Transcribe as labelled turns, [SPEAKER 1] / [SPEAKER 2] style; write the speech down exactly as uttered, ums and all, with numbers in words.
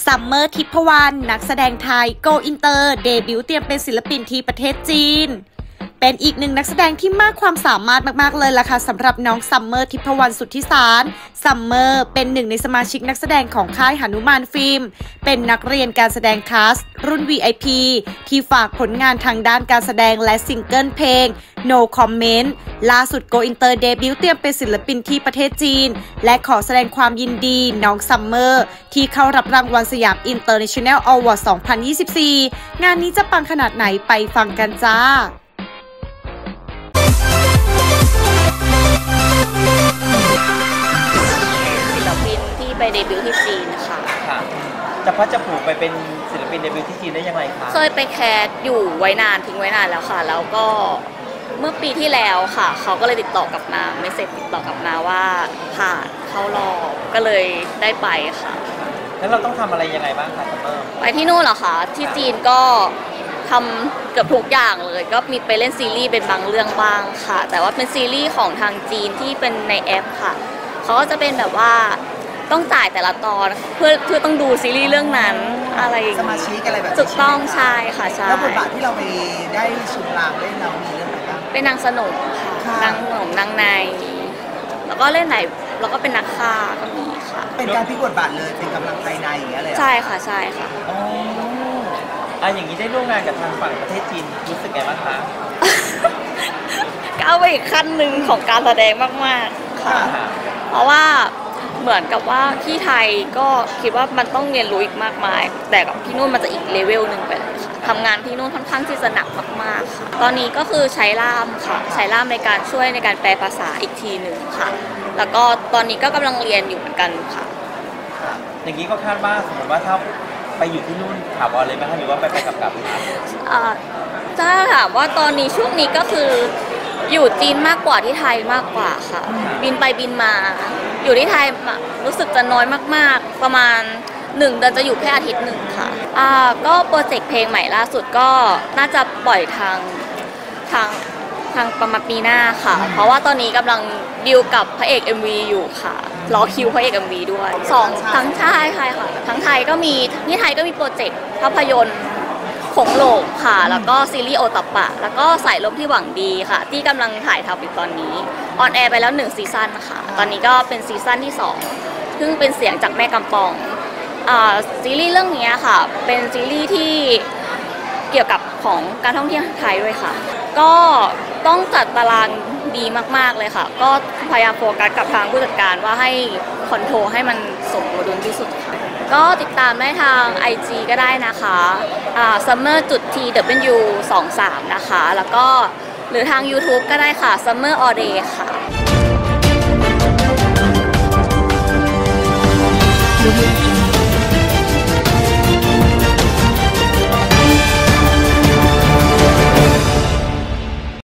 [SPEAKER 1] ซัมเมอร์ทิพวรรณนักแสดงไทยโกอินเตอร์เดบิวต์เตรียมเป็นศิลปินที่ประเทศจีนเป็นอีกหนึ่งนักแสดงที่มากความสามารถมากๆเลยล่ะค่ะสำหรับน้องซัมเมอร์ทิพวรรณสุทธิสารซัมเมอร์เป็นหนึ่งในสมาชิกนักแสดงของค่ายหนุมานฟิล์มเป็นนักเรียนการแสดงคลาสรุ่น วี ไอ พี ที่ฝากผลงานทางด้านการแสดงและซิงเกิลเพลง No Comment ล่าสุดโกอินเตอร์เดบิวต์เตรียมเป็นศิลปินที่ประเทศจีนและขอแสดงความยินดีน้องซัมเมอร์ที่เข้ารับรางวัลสยาม International Award สองพันยี่สิบสี่งานนี้จะปังขนาดไหนไปฟังกันจ้า
[SPEAKER 2] ศิลปินที่ไปเดบิวต์ที่จีนนะคะ
[SPEAKER 3] ค่ะจะพัดจะผูกไปเป็นศิลปินเดบิวต์ที่จีนได้ยังไงคะ
[SPEAKER 2] เคยไปแคสอยู่ไว้นานทิ้งไว้นานแล้วค่ะแล้วก็เมื่อปีที่แล้วค่ะเขาก็เลยติดต่อกลับมาเมสเซจติดต่อกลับมาว่าผ่านเข้ารอบก็เลยได้ไปค่ะ
[SPEAKER 3] แล้วเราต้องทำอะไรยังไงบ้างคะซัมเมอร์
[SPEAKER 2] ไปที่นู่นเหรอคะที่จีนก็ทำเกือบทุกอย่างเลยก็มีไปเล่นซีรีส์เป็นบางเรื่องบ้างค่ะแต่ว่าเป็นซีรีส์ของทางจีนที่เป็นในแอปค่ะเขาก็จะเป็นแบบว่าต้องจ่ายแต่ละตอนเพื่อเพื่อต้องดูซีรีส์เรื่องนั้นอะไร
[SPEAKER 4] สมาชิกอะไรแบบ
[SPEAKER 2] ถูกต้องใช่ค่ะใช่
[SPEAKER 4] แล้วบทบาทที่เราไปได้ชุมรางเล่นเรามีเรื่องอะไรบ้าง
[SPEAKER 2] เป็นนางสนมค่ะนางสนมนางในแล้วก็เล่นไหนแล้วก็เป็นนักฆ่าก็มีค่ะ
[SPEAKER 4] เป็นการพลิกบทบาทเลยเป็นกำลังภายในอย่างเงี้ยเลย
[SPEAKER 2] ใช่ค่ะใช่ค่ะ
[SPEAKER 3] อ๋ออ่ะอย่างนี้ได้ร่วมงานกับทางฝั่งประเทศจีนรู้สึกไงบ้างคะ
[SPEAKER 2] ก้าวไปอีกขั้นหนึ่งของการแสดงมากๆค่ะเพราะว่าเหมือนกับว่าที่ไทยก็คิดว่ามันต้องเรียนรู้อีกมากมายแต่กับที่นู่นมันจะอีกเลเวลหนึ่งไปเลยค่ะทำงานที่นู่นค่อนข้างที่จะหนักมากๆค่ะตอนนี้ก็คือใช้ล่ามค่ะใช้ล่ามในการช่วยในการแปลภาษาอีกทีหนึ่งค่ะแล้วก็ตอนนี้ก็กำลังเรียนอยู่เหมือนกันค่ะ
[SPEAKER 3] อย่างนี้ก็คาดว่าสมมติว่าถ้าไปอยู่ที่นู่นถามว่าเลยไหมคะหรือว่าไปไปกลับกลับ
[SPEAKER 2] ถ้าถามว่าตอนนี้ช่วงนี้ก็คืออยู่จีนมากกว่าที่ไทยมากกว่าค่ะบินไปบินมาอยู่ที่ไทยรู้สึกจะน้อยมากๆประมาณหนึ่งเดือนจะอยู่แค่อาทิตย์หนึ่งค่ะอ่าก็โปรเจกต์เพลงใหม่ล่าสุดก็น่าจะปล่อยทางทางทางประมาณปีหน้าค่ะเพราะว่าตอนนี้กำลังดีลกับพระเอก เอ็ม วี อยู่ค่ะรอคิวพระเอก เอ็ม วี ด้วยสองทั้งชายใช่ค่ะทั้งไทยก็มีที่ไทยก็มีโปรเจกต์ภาพยนตร์ของโลกค่ะแล้วก็ซีรีส์โอตับปะแล้วก็สายลมที่หวังดีค่ะที่กำลังถ่ายทำอยู่ตอนนี้ออนแอร์ไปแล้วหนึ่งซีซั่นค่ะตอนนี้ก็เป็นซีซั่นที่สองซึ่งเป็นเสียงจากแม่กำปองอ่าซีรีส์เรื่องนี้ค่ะเป็นซีรีส์ที่เกี่ยวกับของการท่องเที่ยวไทยด้วยค่ะก็ต้องจัดตารางดีมากๆเลยค่ะก็พยายามโฟกัสกับทางผู้จัดการว่าให้คอนโทรลให้มันสมดุลที่สุดค่ะก็ติดตามได้ทาง ไอ จี ก็ได้นะคะอ่า ซัมเมอร์ จุด ที ดับเบิลยู สองสามนะคะแล้วก็หรือทาง ยูทูบ ก็ได้ค่ะ ซัมเมอร์ ออล เดย์ ค่ะ